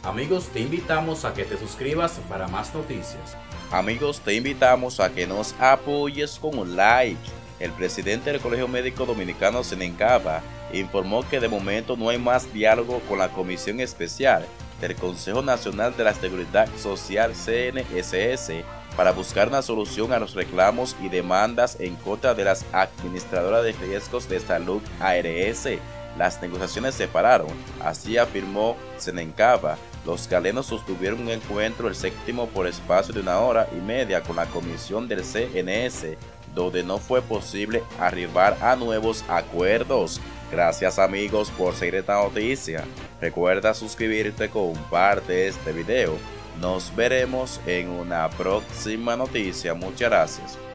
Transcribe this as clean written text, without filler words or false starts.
Amigos, te invitamos a que te suscribas para más noticias. Amigos, te invitamos a que nos apoyes con un like. El presidente del Colegio Médico Dominicano, Senencaba, informó que de momento no hay más diálogo con la Comisión Especial del Consejo Nacional de la Seguridad Social CNSS para buscar una solución a los reclamos y demandas en contra de las administradoras de riesgos de salud ARS. Las negociaciones se pararon, así afirmó Senencaba. Los galenos sostuvieron un encuentro el séptimo por espacio de 1 hora y media con la comisión del CNS, donde no fue posible arribar a nuevos acuerdos. Gracias amigos por seguir esta noticia. Recuerda suscribirte, comparte este video. Nos veremos en una próxima noticia. Muchas gracias.